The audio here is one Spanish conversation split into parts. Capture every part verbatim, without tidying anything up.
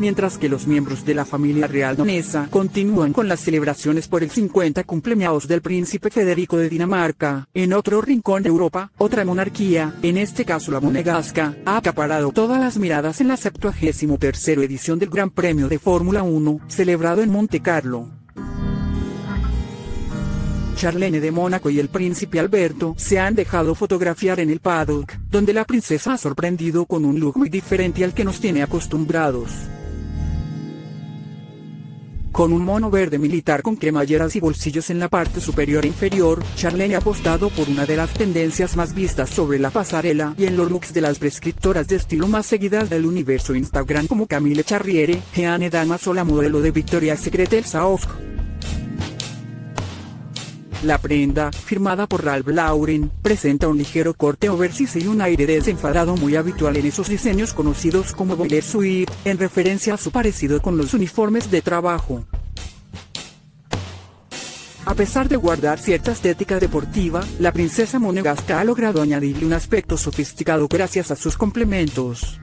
mientras que los miembros de la familia real danesa continúan con las celebraciones por el cincuenta cumpleaños del príncipe Federico de Dinamarca. En otro rincón de Europa, otra monarquía, en este caso la monegasca, ha acaparado todas las miradas en la septuagésima tercera edición del Gran Premio de Fórmula uno, celebrado en Monte Carlo. Charlene de Mónaco y el príncipe Alberto se han dejado fotografiar en el paddock, donde la princesa ha sorprendido con un look muy diferente al que nos tiene acostumbrados. Con un mono verde militar con cremalleras y bolsillos en la parte superior e inferior, Charlene ha apostado por una de las tendencias más vistas sobre la pasarela y en los looks de las prescriptoras de estilo más seguidas del universo Instagram como Camille Charriere, Jeanne Damas o la modelo de Victoria's Secret Elsa Hosk. La prenda, firmada por Ralph Lauren, presenta un ligero corte oversize y un aire desenfadado muy habitual en esos diseños conocidos como boiler suite, en referencia a su parecido con los uniformes de trabajo. A pesar de guardar cierta estética deportiva, la princesa monegasca ha logrado añadirle un aspecto sofisticado gracias a sus complementos.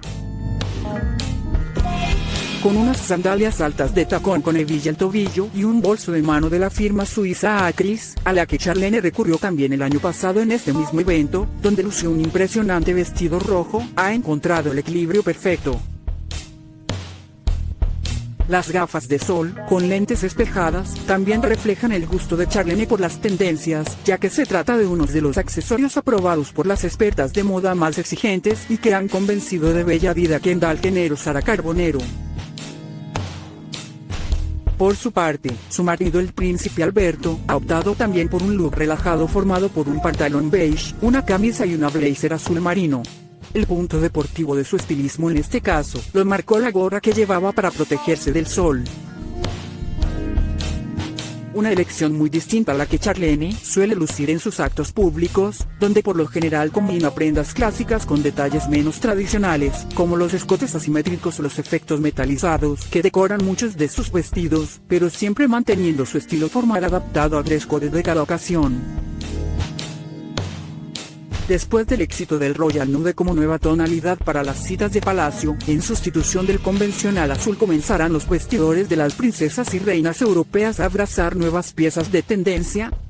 Con unas sandalias altas de tacón con hebilla al tobillo y un bolso de mano de la firma suiza Acris, a la que Charlene recurrió también el año pasado en este mismo evento, donde lució un impresionante vestido rojo, ha encontrado el equilibrio perfecto. Las gafas de sol, con lentes espejadas, también reflejan el gusto de Charlene por las tendencias, ya que se trata de uno de los accesorios aprobados por las expertas de moda más exigentes y que han convencido de bella vida a Kendall Jenner o Sara Carbonero. Por su parte, su marido el príncipe Alberto, ha optado también por un look relajado formado por un pantalón beige, una camisa y una blazer azul marino. El punto deportivo de su estilismo en este caso, lo marcó la gorra que llevaba para protegerse del sol. Una elección muy distinta a la que Charlene suele lucir en sus actos públicos, donde por lo general combina prendas clásicas con detalles menos tradicionales, como los escotes asimétricos o los efectos metalizados que decoran muchos de sus vestidos, pero siempre manteniendo su estilo formal adaptado al dress code de cada ocasión. Después del éxito del Royal Nude como nueva tonalidad para las citas de palacio, en sustitución del convencional azul comenzarán los vestidores de las princesas y reinas europeas a abrazar nuevas piezas de tendencia,